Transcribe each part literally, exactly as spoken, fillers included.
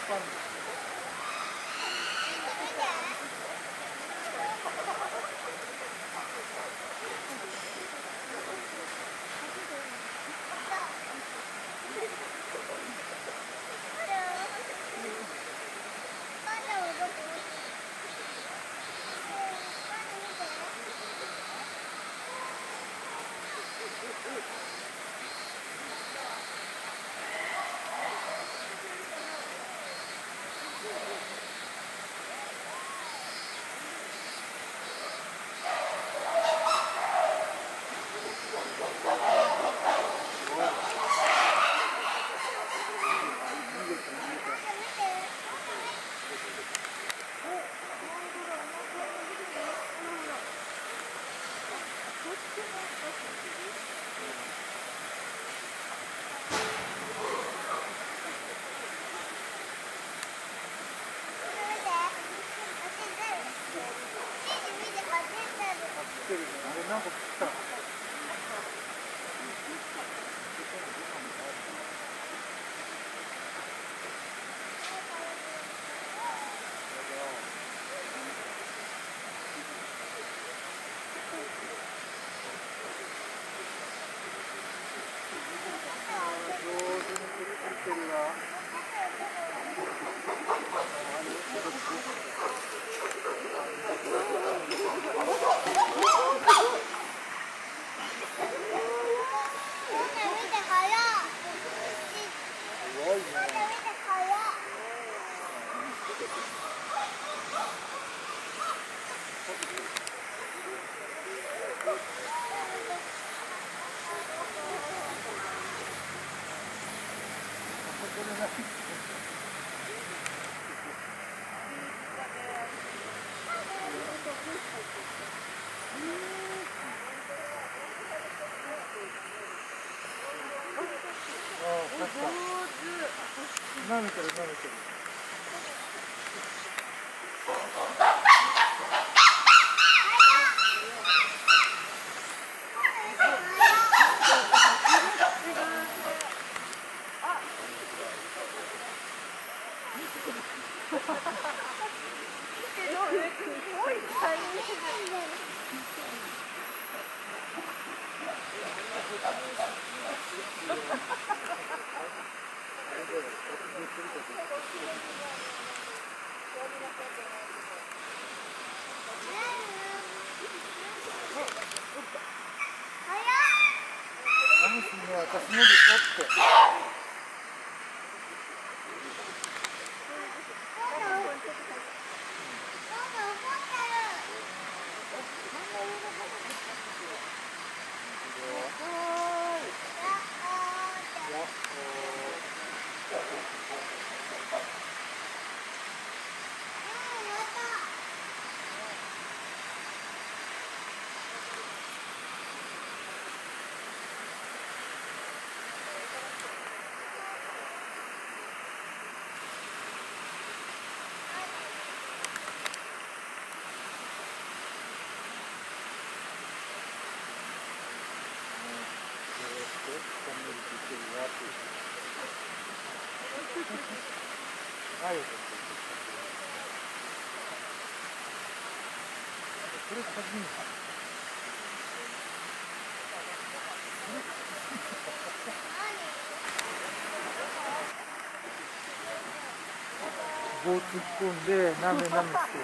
舐めてる舐めてる。何すんの、私のでしょって。はい。これ初めて。棒突っ込んでなめなめしてる。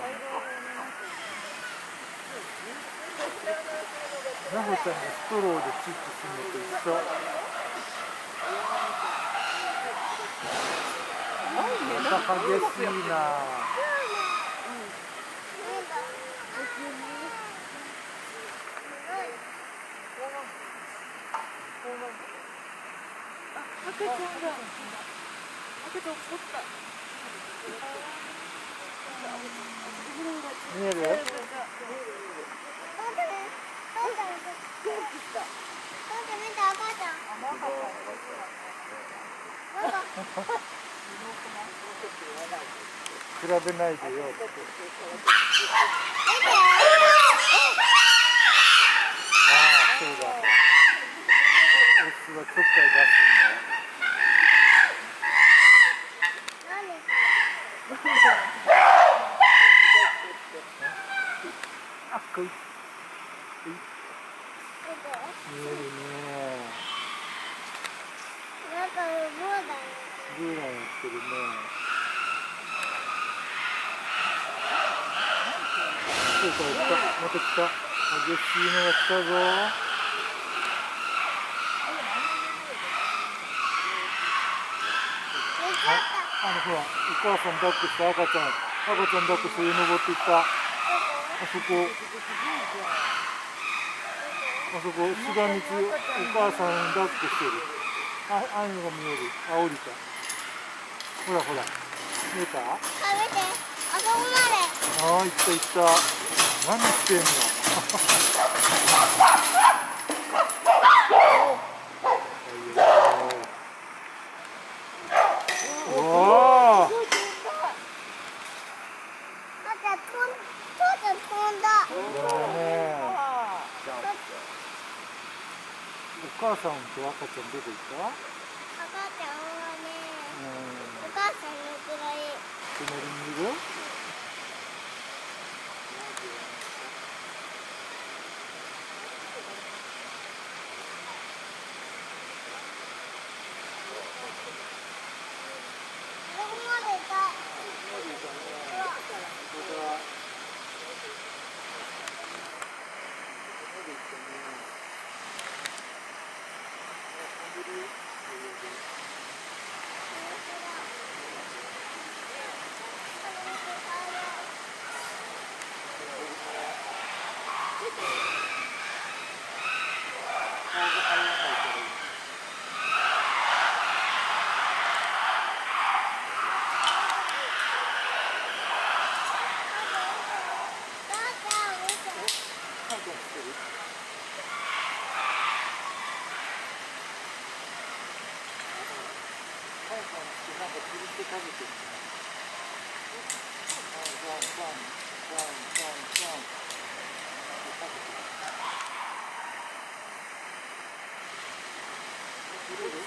なほちゃんがストローでチップするのと一緒。また激しいな。 赤ちゃんが赤ちゃん怒った。 見える？比べないでよ。ああ、そうだ。オスはちょっかい出すんだよ。 ブーランやってるね。そうか、来た。また来た。激しいのが来たぞ。あのほら、お母さん抱っこした赤ちゃん、赤ちゃん抱っこして上登っていった。あそこ、あそこ、しがみつお母さん抱っこしてる。あ、ああいうのが見える。あ、降りた。ほらほら、見えた？ 食べて、あそこまで。 ああ、行った行った。何してんの？お母さんと赤ちゃんどこ行った？ 赤ちゃんはね、お母さんのくらい。 隣にいる？ どこまで行った？ なんか釣りして食べてる。ワンワンワンワンワンワン。釣れる？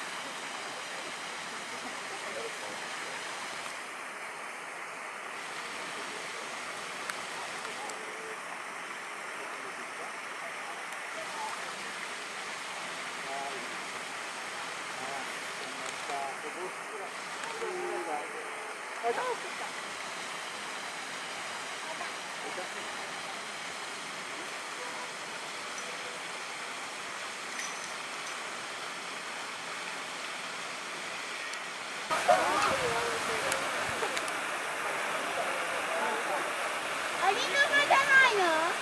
アリの間じゃないの？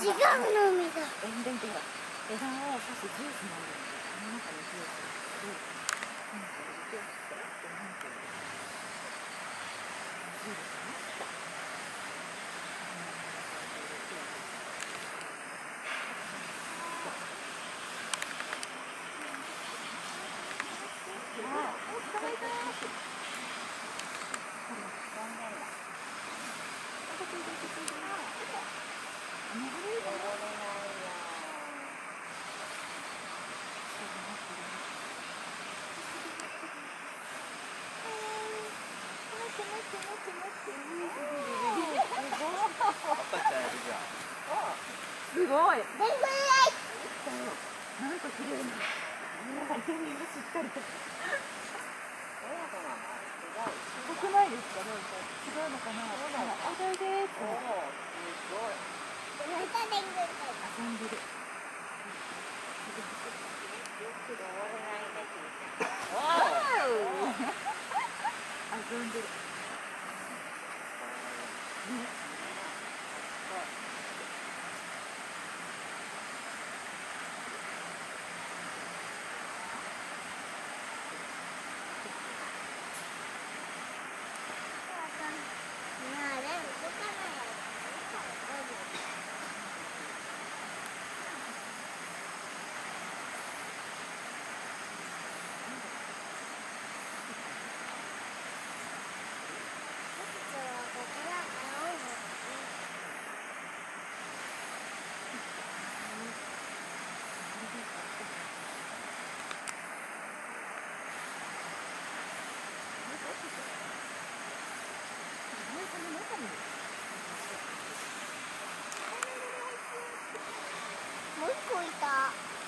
違うのみだ。 え、見て見てほら。枝を刺すジュースなんだよ。あの中にジュースで、なんか入れて、ペロってなんていうの。いいですかね。すごい。なんか綺麗な。手にしっかりと。すごくないですか？なんか違うのかな。あ、おいでーって。すごい。遊んでる。遊んでる。 もう一個いた。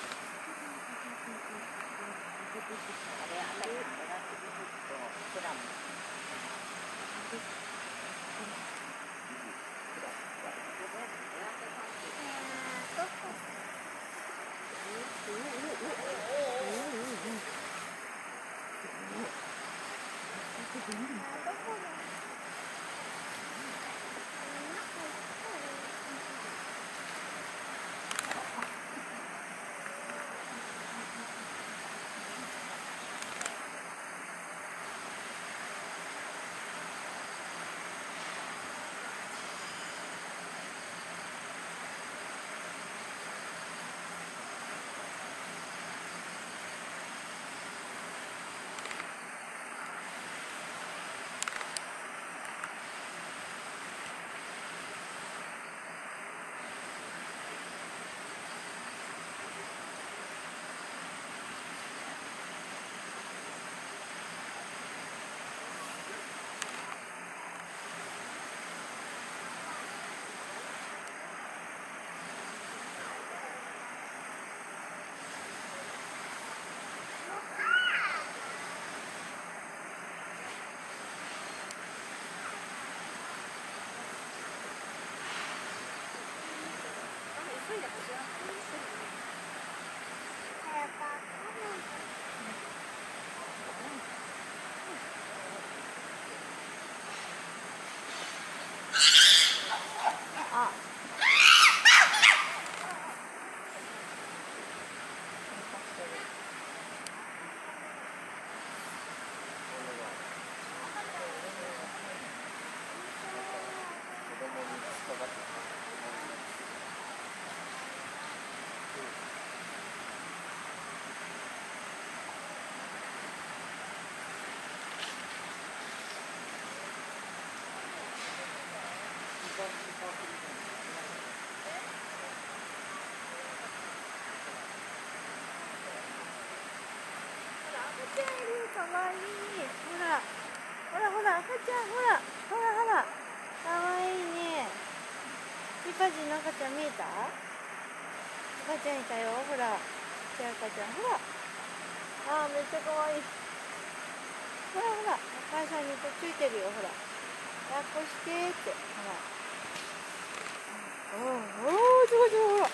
かわいい。ほらほらほら赤ちゃん、ほらほらほらかわいいね。チンパンジーの赤ちゃん見えた？赤ちゃんいたよ。ほらちっちゃい赤ちゃん、ほらあーめっちゃかわいい。ほらほらお母さんにこっついてるよ。ほら抱っこしてって。ほらおーおーすごいすごい。ほら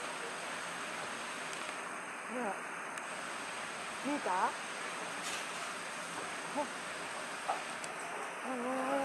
ほら見えた？おお